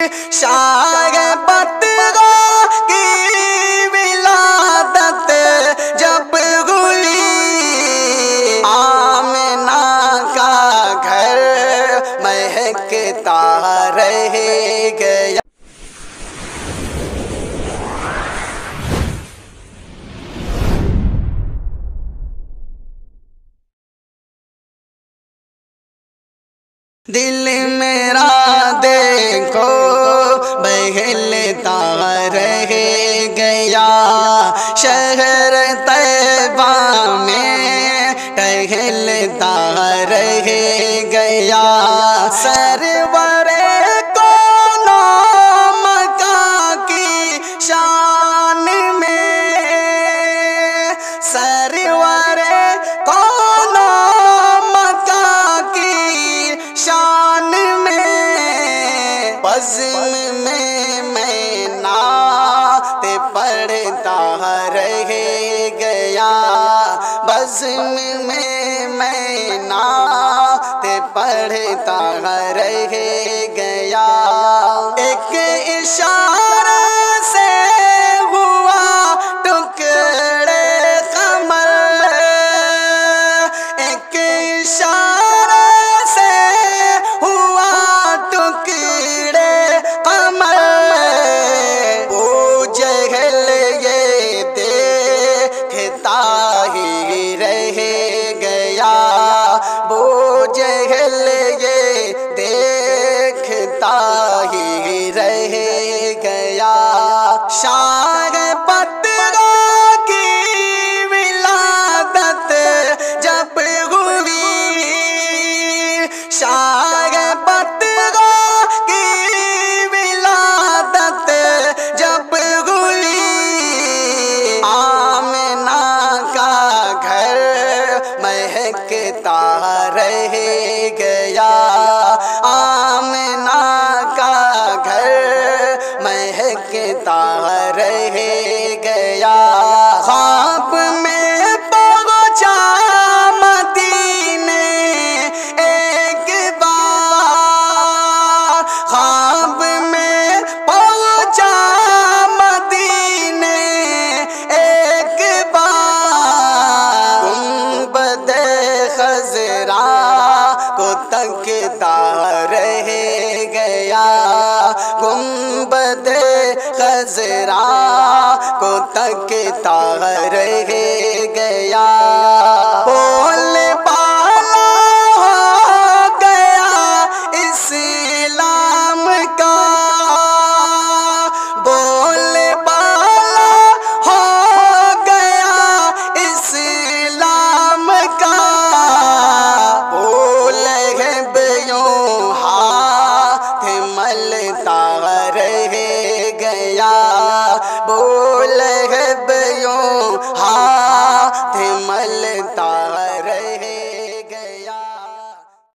शागबत की विलादत जब हुई, आमिना का घर महकता रह गया। दिल मेरा देखो बहलता रह गया, शहर तैबा में टहलता रह गया। सरवरे कोनो मका की शान में, सरवरे कोनो मका की शान में, बज़्म में मैं नात पढ़ता रह गया, बज़्म में मैं नात पढ़ता रह गया। एक इशारा से हुआ टुकड़े कमर, एक इशारा से हुआ टुकड़े कमर। वो जहल ये देखता ही रह गया, वो जहल ये देखता ही रह गया। शागबत की विलादत जब हुई, शागबत की विलादत जब हुई, आमिना का घर महकता रह गया, आमिना का घर महकता रह गया। ख्वाब में पहुंचा मदीने एक बार, ख्वाब में पहुंचा मदीने एक बार। गुंबद खज़रा को तकता रह गया, गुंबद खज़रा को तकता रह